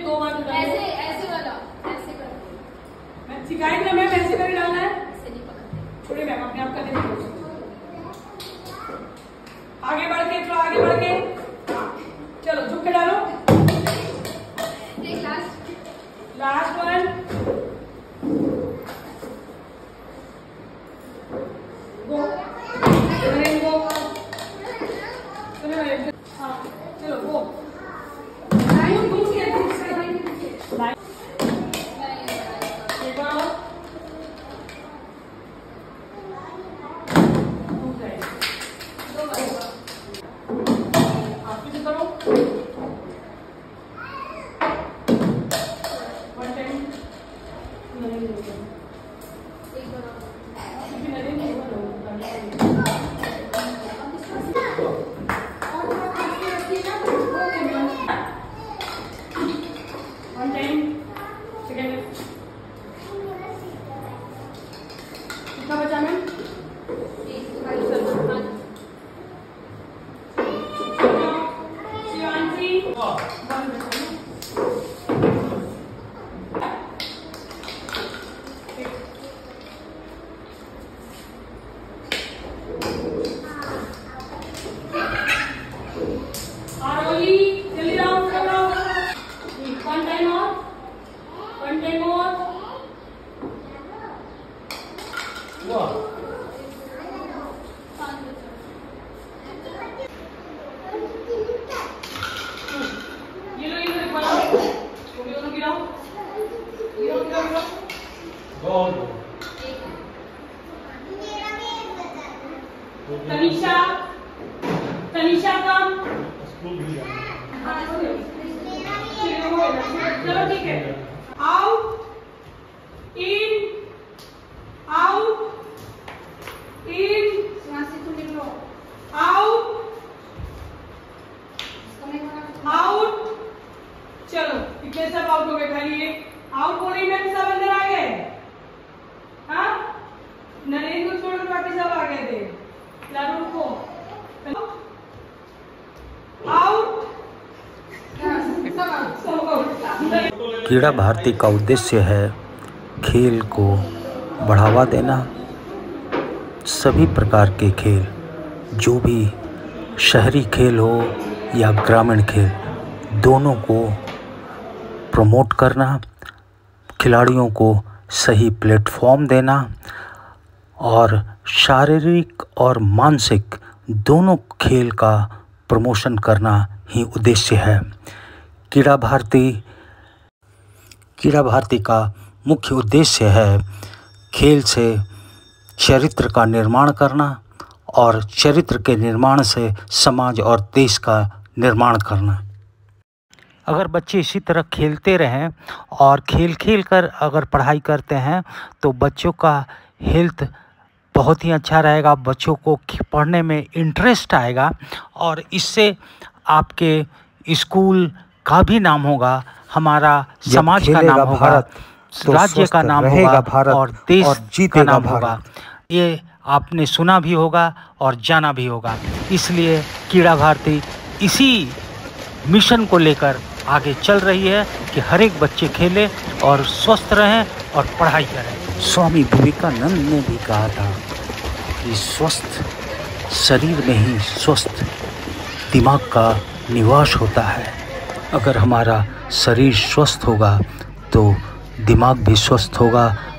2 बार ऐसे ऐसे वाला ऐसे कर। मैं सिखाएंगे ना मैम, ऐसे करके डालना है। ऐसे नहीं पकड़ते। छोड़िए मैम, अपने आप कर देंगे। आगे बढ़ के, थोड़ा आगे बढ़ के, चलो झुक के डालो। एक लास्ट वन। गो गो। हाँ चलो गो। एक बार और। आप भी करो। 1 टाइम। कितना बचा मैम? तनिषा, तनिषा कम। चलो ठीक है। Out, in, out, in, out, out. चलो कितने सब आउट हो गए? खाली एक आउट हो रही मैम, सब अंदर आ गए। हाँ, नरेंद्र को छोड़कर बाकी सब आ गए थे। लाडू को आउट। क्रीड़ा भारती का उद्देश्य है खेल को बढ़ावा देना। सभी प्रकार के खेल, जो भी शहरी खेल हो या ग्रामीण खेल, दोनों को प्रमोट करना, खिलाड़ियों को सही प्लेटफॉर्म देना और शारीरिक और मानसिक दोनों खेल का प्रमोशन करना ही उद्देश्य है। क्रीड़ा भारती का मुख्य उद्देश्य है खेल से चरित्र का निर्माण करना और चरित्र के निर्माण से समाज और देश का निर्माण करना। अगर बच्चे इसी तरह खेलते रहें और खेल कर अगर पढ़ाई करते हैं तो बच्चों का हेल्थ बहुत ही अच्छा रहेगा, बच्चों को पढ़ने में इंटरेस्ट आएगा और इससे आपके स्कूल का भी नाम होगा, हमारा समाज का नाम होगा, राज्य का नाम होगा और देश का नाम होगा। ये आपने सुना भी होगा और जाना भी होगा। इसलिए क्रीड़ा भारती इसी मिशन को लेकर आगे चल रही है कि हर एक बच्चे खेले और स्वस्थ रहें और पढ़ाई करें। स्वामी विवेकानंद ने भी कहा था कि स्वस्थ शरीर में ही स्वस्थ दिमाग का निवास होता है। अगर हमारा शरीर स्वस्थ होगा तो दिमाग भी स्वस्थ होगा